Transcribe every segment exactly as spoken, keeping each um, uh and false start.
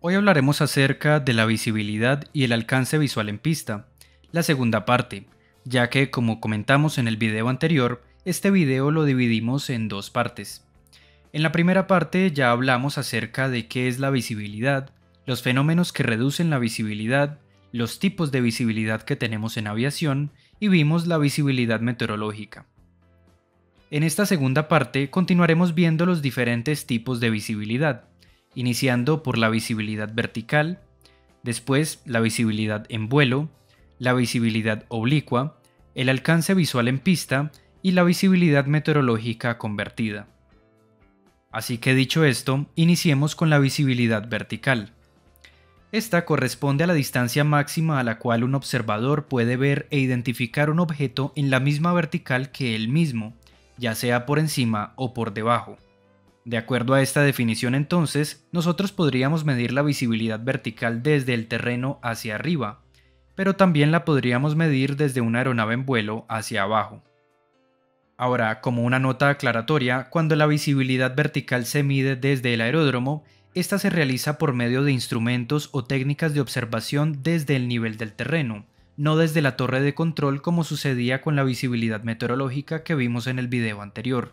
Hoy hablaremos acerca de la visibilidad y el alcance visual en pista, la segunda parte, ya que como comentamos en el video anterior, este video lo dividimos en dos partes. En la primera parte ya hablamos acerca de qué es la visibilidad, los fenómenos que reducen la visibilidad, los tipos de visibilidad que tenemos en aviación y vimos la visibilidad meteorológica. En esta segunda parte continuaremos viendo los diferentes tipos de visibilidad, iniciando por la visibilidad vertical, después la visibilidad en vuelo, la visibilidad oblicua, el alcance visual en pista y la visibilidad meteorológica convertida. Así que dicho esto, iniciemos con la visibilidad vertical. Esta corresponde a la distancia máxima a la cual un observador puede ver e identificar un objeto en la misma vertical que él mismo, ya sea por encima o por debajo. De acuerdo a esta definición entonces, nosotros podríamos medir la visibilidad vertical desde el terreno hacia arriba, pero también la podríamos medir desde una aeronave en vuelo hacia abajo. Ahora, como una nota aclaratoria, cuando la visibilidad vertical se mide desde el aeródromo, esta se realiza por medio de instrumentos o técnicas de observación desde el nivel del terreno, no desde la torre de control como sucedía con la visibilidad meteorológica que vimos en el video anterior.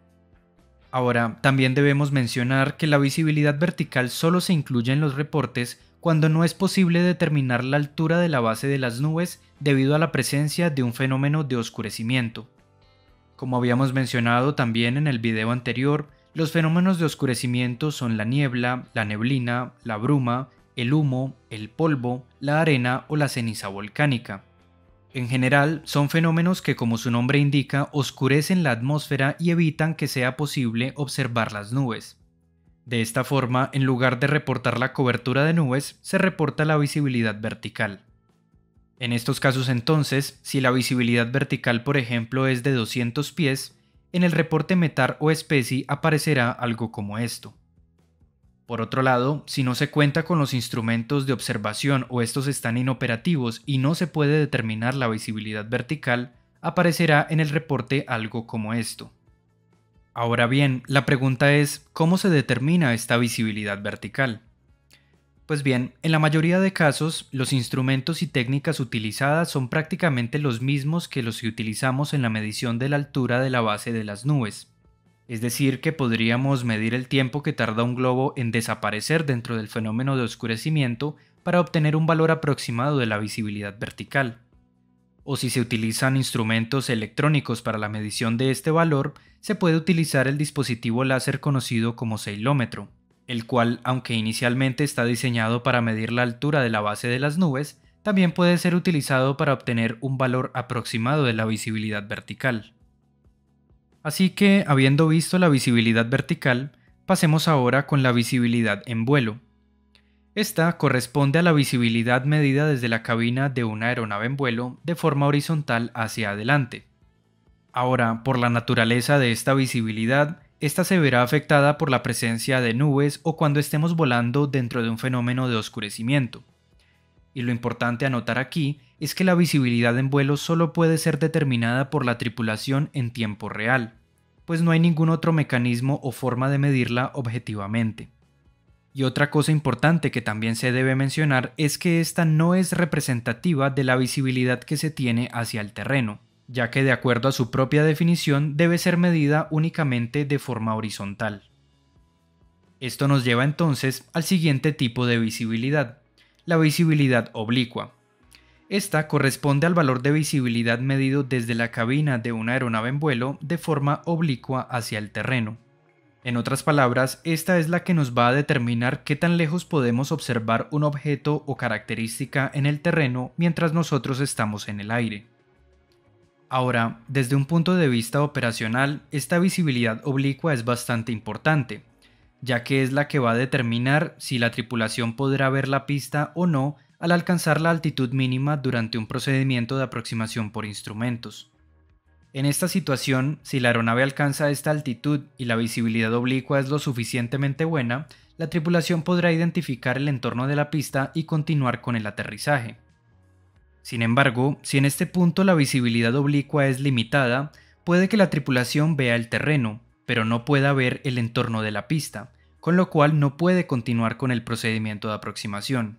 Ahora, también debemos mencionar que la visibilidad vertical solo se incluye en los reportes cuando no es posible determinar la altura de la base de las nubes debido a la presencia de un fenómeno de oscurecimiento. Como habíamos mencionado también en el video anterior, los fenómenos de oscurecimiento son la niebla, la neblina, la bruma, el humo, el polvo, la arena o la ceniza volcánica. En general, son fenómenos que, como su nombre indica, oscurecen la atmósfera y evitan que sea posible observar las nubes. De esta forma, en lugar de reportar la cobertura de nubes, se reporta la visibilidad vertical. En estos casos entonces, si la visibilidad vertical por ejemplo es de doscientos pies, en el reporte METAR o SPECI aparecerá algo como esto. Por otro lado, si no se cuenta con los instrumentos de observación o estos están inoperativos y no se puede determinar la visibilidad vertical, aparecerá en el reporte algo como esto. Ahora bien, la pregunta es, ¿cómo se determina esta visibilidad vertical? Pues bien, en la mayoría de casos, los instrumentos y técnicas utilizadas son prácticamente los mismos que los que utilizamos en la medición de la altura de la base de las nubes. Es decir, que podríamos medir el tiempo que tarda un globo en desaparecer dentro del fenómeno de oscurecimiento para obtener un valor aproximado de la visibilidad vertical. O si se utilizan instrumentos electrónicos para la medición de este valor, se puede utilizar el dispositivo láser conocido como ceilómetro, el cual, aunque inicialmente está diseñado para medir la altura de la base de las nubes, también puede ser utilizado para obtener un valor aproximado de la visibilidad vertical. Así que, habiendo visto la visibilidad vertical, pasemos ahora con la visibilidad en vuelo. Esta corresponde a la visibilidad medida desde la cabina de una aeronave en vuelo de forma horizontal hacia adelante. Ahora, por la naturaleza de esta visibilidad, esta se verá afectada por la presencia de nubes o cuando estemos volando dentro de un fenómeno de oscurecimiento. Y lo importante a notar aquí es que la visibilidad en vuelo solo puede ser determinada por la tripulación en tiempo real, pues no hay ningún otro mecanismo o forma de medirla objetivamente. Y otra cosa importante que también se debe mencionar es que esta no es representativa de la visibilidad que se tiene hacia el terreno, ya que de acuerdo a su propia definición debe ser medida únicamente de forma horizontal. Esto nos lleva entonces al siguiente tipo de visibilidad, la visibilidad oblicua. Esta corresponde al valor de visibilidad medido desde la cabina de una aeronave en vuelo de forma oblicua hacia el terreno. En otras palabras, esta es la que nos va a determinar qué tan lejos podemos observar un objeto o característica en el terreno mientras nosotros estamos en el aire. Ahora, desde un punto de vista operacional, esta visibilidad oblicua es bastante importante, ya que es la que va a determinar si la tripulación podrá ver la pista o no al alcanzar la altitud mínima durante un procedimiento de aproximación por instrumentos. En esta situación, si la aeronave alcanza esta altitud y la visibilidad oblicua es lo suficientemente buena, la tripulación podrá identificar el entorno de la pista y continuar con el aterrizaje. Sin embargo, si en este punto la visibilidad oblicua es limitada, puede que la tripulación vea el terreno, pero no pueda ver el entorno de la pista, con lo cual no puede continuar con el procedimiento de aproximación.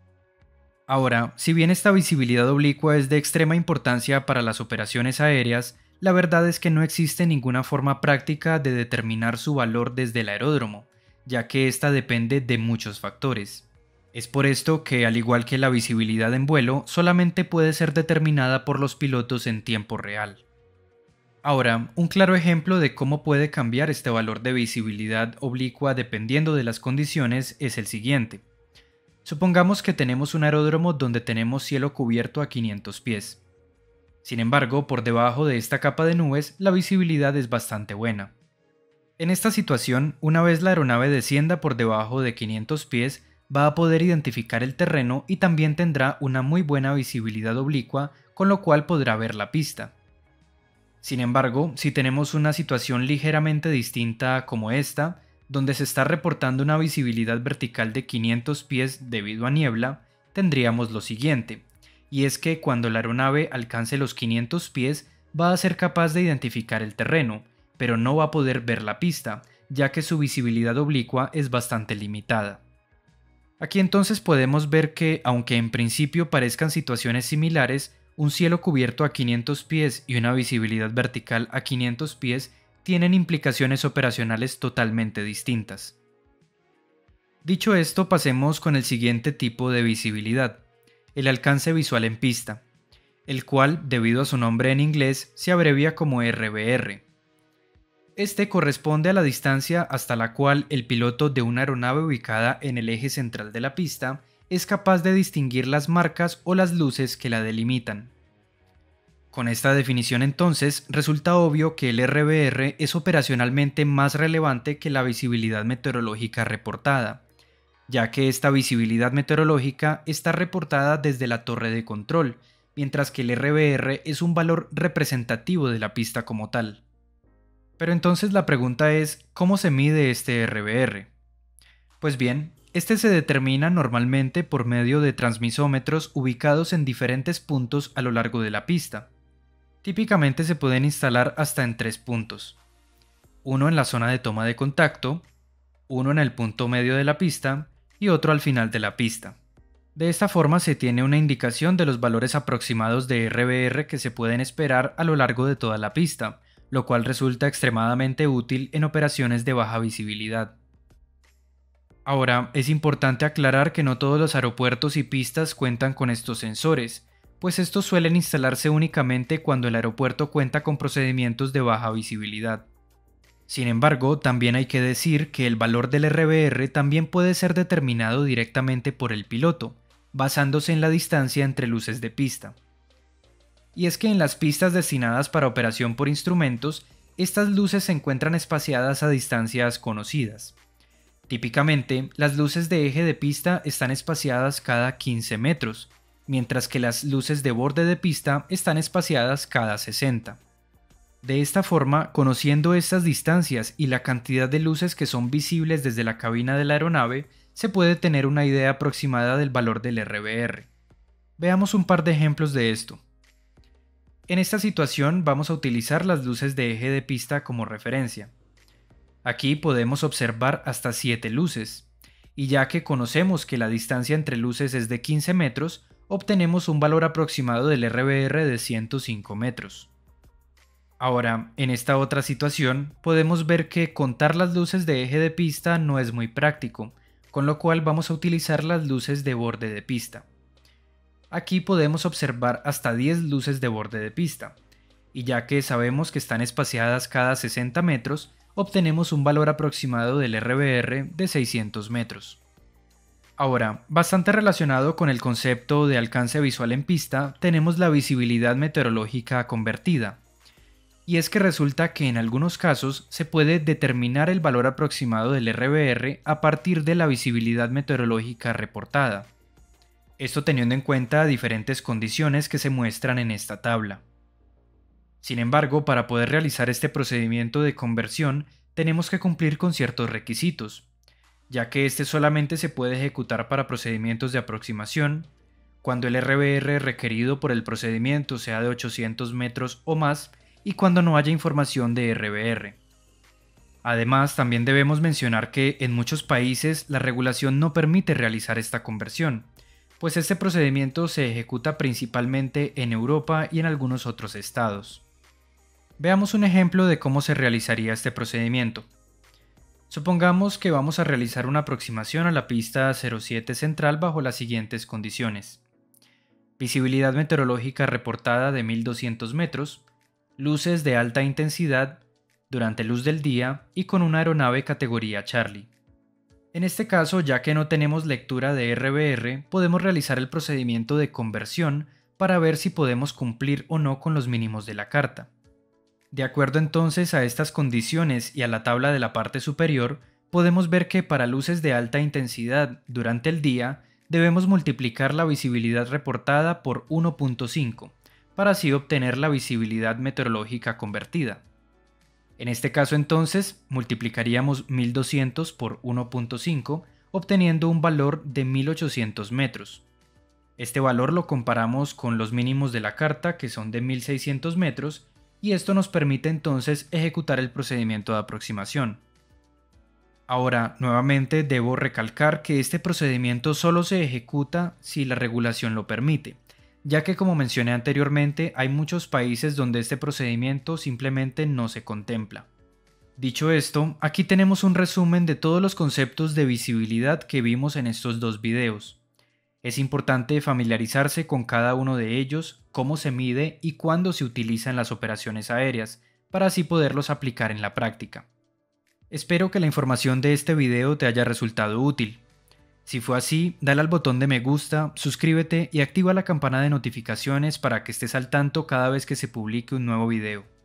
Ahora, si bien esta visibilidad oblicua es de extrema importancia para las operaciones aéreas, la verdad es que no existe ninguna forma práctica de determinar su valor desde el aeródromo, ya que ésta depende de muchos factores. Es por esto que, al igual que la visibilidad en vuelo, solamente puede ser determinada por los pilotos en tiempo real. Ahora, un claro ejemplo de cómo puede cambiar este valor de visibilidad oblicua dependiendo de las condiciones es el siguiente. Supongamos que tenemos un aeródromo donde tenemos cielo cubierto a quinientos pies. Sin embargo, por debajo de esta capa de nubes, la visibilidad es bastante buena. En esta situación, una vez la aeronave descienda por debajo de quinientos pies, va a poder identificar el terreno y también tendrá una muy buena visibilidad oblicua, con lo cual podrá ver la pista. Sin embargo, si tenemos una situación ligeramente distinta como esta, donde se está reportando una visibilidad vertical de quinientos pies debido a niebla, tendríamos lo siguiente, y es que cuando la aeronave alcance los quinientos pies va a ser capaz de identificar el terreno, pero no va a poder ver la pista, ya que su visibilidad oblicua es bastante limitada. Aquí entonces podemos ver que, aunque en principio parezcan situaciones similares, un cielo cubierto a quinientos pies y una visibilidad vertical a quinientos pies tienen implicaciones operacionales totalmente distintas. Dicho esto, pasemos con el siguiente tipo de visibilidad, el alcance visual en pista, el cual, debido a su nombre en inglés, se abrevia como R V R. Este corresponde a la distancia hasta la cual el piloto de una aeronave ubicada en el eje central de la pista es capaz de distinguir las marcas o las luces que la delimitan. Con esta definición entonces, resulta obvio que el R V R es operacionalmente más relevante que la visibilidad meteorológica reportada, ya que esta visibilidad meteorológica está reportada desde la torre de control, mientras que el R V R es un valor representativo de la pista como tal. Pero entonces la pregunta es, ¿cómo se mide este R V R? Pues bien, este se determina normalmente por medio de transmisómetros ubicados en diferentes puntos a lo largo de la pista. Típicamente se pueden instalar hasta en tres puntos. Uno en la zona de toma de contacto, uno en el punto medio de la pista y otro al final de la pista. De esta forma se tiene una indicación de los valores aproximados de R V R que se pueden esperar a lo largo de toda la pista, lo cual resulta extremadamente útil en operaciones de baja visibilidad. Ahora, es importante aclarar que no todos los aeropuertos y pistas cuentan con estos sensores, pues estos suelen instalarse únicamente cuando el aeropuerto cuenta con procedimientos de baja visibilidad. Sin embargo, también hay que decir que el valor del R V R también puede ser determinado directamente por el piloto, basándose en la distancia entre luces de pista. Y es que en las pistas destinadas para operación por instrumentos, estas luces se encuentran espaciadas a distancias conocidas. Típicamente, las luces de eje de pista están espaciadas cada quince metros, mientras que las luces de borde de pista están espaciadas cada sesenta. De esta forma, conociendo estas distancias y la cantidad de luces que son visibles desde la cabina de la aeronave, se puede tener una idea aproximada del valor del R V R. Veamos un par de ejemplos de esto. En esta situación vamos a utilizar las luces de eje de pista como referencia. Aquí podemos observar hasta siete luces, y ya que conocemos que la distancia entre luces es de quince metros, obtenemos un valor aproximado del R V R de ciento cinco metros. Ahora, en esta otra situación, podemos ver que contar las luces de eje de pista no es muy práctico, con lo cual vamos a utilizar las luces de borde de pista. Aquí podemos observar hasta diez luces de borde de pista, y ya que sabemos que están espaciadas cada sesenta metros, obtenemos un valor aproximado del R V R de seiscientos metros. Ahora, bastante relacionado con el concepto de alcance visual en pista, tenemos la visibilidad meteorológica convertida. Y es que resulta que en algunos casos se puede determinar el valor aproximado del R V R a partir de la visibilidad meteorológica reportada. Esto teniendo en cuenta diferentes condiciones que se muestran en esta tabla. Sin embargo, para poder realizar este procedimiento de conversión, tenemos que cumplir con ciertos requisitos, ya que este solamente se puede ejecutar para procedimientos de aproximación, cuando el R V R requerido por el procedimiento sea de ochocientos metros o más y cuando no haya información de R V R. Además, también debemos mencionar que en muchos países la regulación no permite realizar esta conversión, pues este procedimiento se ejecuta principalmente en Europa y en algunos otros estados. Veamos un ejemplo de cómo se realizaría este procedimiento. Supongamos que vamos a realizar una aproximación a la pista cero siete central bajo las siguientes condiciones. Visibilidad meteorológica reportada de mil doscientos metros, luces de alta intensidad durante luz del día y con una aeronave categoría Charlie. En este caso, ya que no tenemos lectura de R B R, podemos realizar el procedimiento de conversión para ver si podemos cumplir o no con los mínimos de la carta. De acuerdo entonces a estas condiciones y a la tabla de la parte superior, podemos ver que para luces de alta intensidad durante el día debemos multiplicar la visibilidad reportada por uno punto cinco, para así obtener la visibilidad meteorológica convertida. En este caso entonces, multiplicaríamos mil doscientos por uno punto cinco, obteniendo un valor de mil ochocientos metros. Este valor lo comparamos con los mínimos de la carta, que son de mil seiscientos metros, y esto nos permite entonces ejecutar el procedimiento de aproximación. Ahora, nuevamente debo recalcar que este procedimiento solo se ejecuta si la regulación lo permite, ya que como mencioné anteriormente hay muchos países donde este procedimiento simplemente no se contempla. Dicho esto, aquí tenemos un resumen de todos los conceptos de visibilidad que vimos en estos dos videos. Es importante familiarizarse con cada uno de ellos, cómo se mide y cuándo se utiliza en las operaciones aéreas, para así poderlos aplicar en la práctica. Espero que la información de este video te haya resultado útil. Si fue así, dale al botón de me gusta, suscríbete y activa la campana de notificaciones para que estés al tanto cada vez que se publique un nuevo video.